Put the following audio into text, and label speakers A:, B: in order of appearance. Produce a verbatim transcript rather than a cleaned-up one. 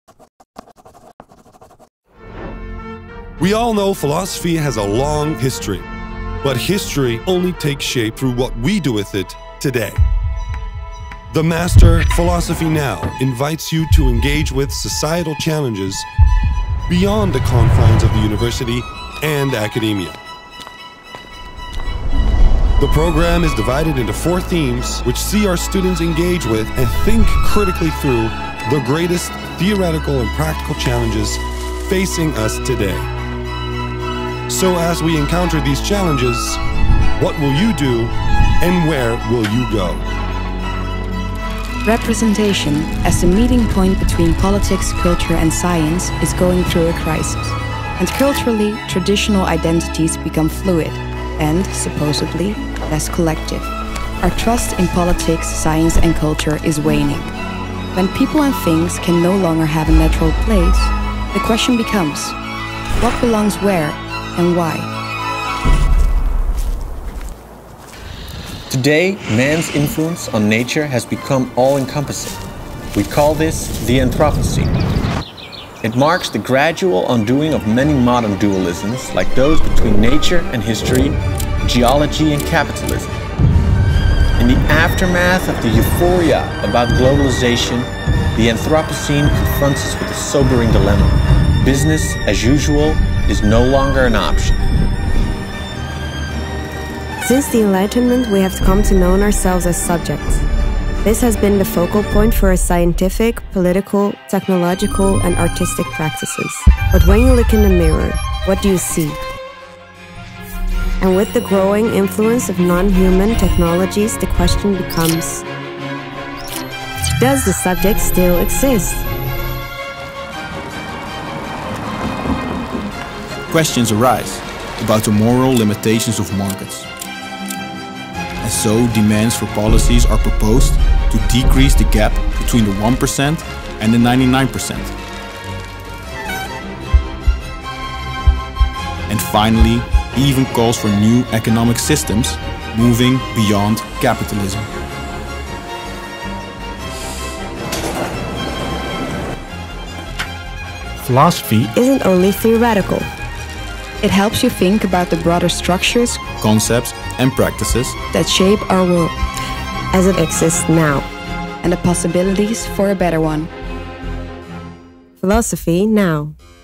A: We all know philosophy has a long history, but history only takes shape through what we do with it today. The Master Philosophy Now invites you to engage with societal challenges beyond the confines of the university and academia. The program is divided into four themes which see our students engage with and think critically through the greatest theoretical and practical challenges facing us today. So as we encounter these challenges, what will you do and where will you go?
B: Representation, as the meeting point between politics, culture and science, is going through a crisis. And culturally, traditional identities become fluid and, supposedly, less collective. Our trust in politics, science and culture is waning. When people and things can no longer have a natural place, the question becomes, what belongs where and why?
C: Today, man's influence on nature has become all-encompassing. We call this the Anthropocene. It marks the gradual undoing of many modern dualisms, like those between nature and history, geology and capitalism. In the aftermath of the euphoria about globalization, the Anthropocene confronts us with a sobering dilemma. Business as usual is no longer an option.
D: Since the Enlightenment, we have come to know ourselves as subjects. This has been the focal point for our scientific, political, technological, and artistic practices. But when you look in the mirror, what do you see? And with the growing influence of non-human technologies, the question becomes, does the subject still exist?
E: Questions arise about the moral limitations of markets. And so demands for policies are proposed to decrease the gap between the one percent and the ninety-nine percent. And finally, even calls for new economic systems moving beyond capitalism.
F: Philosophy
D: isn't only theoretical.
B: It helps you think about the broader structures,
E: concepts and practices
B: that shape our world
D: as it exists now,
B: and the possibilities for a better one.
D: Philosophy Now.